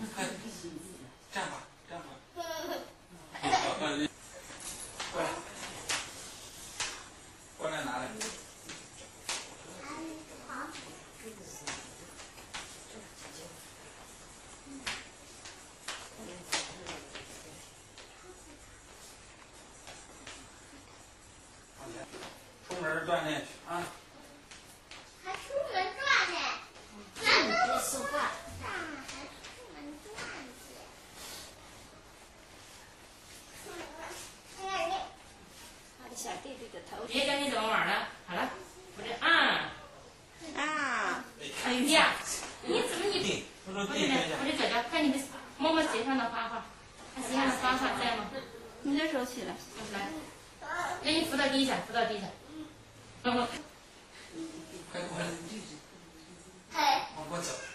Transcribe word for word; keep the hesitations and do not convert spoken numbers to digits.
快站吧，站吧。过来，过来拿来。 好。 出门锻炼去啊！ 还出门转呢？那都说话。还出门转去。他的小弟弟的头。 别教你怎么玩了，好了，我这啊啊！ 哎呀，你怎么你？ 我说我这来，我这脚脚，看你的摸摸鞋上的花花，看鞋上的花花在吗？ 你的手起来， 来，让你扶到地下，扶到地下。嗯。 快过来， 嘿。 往过走。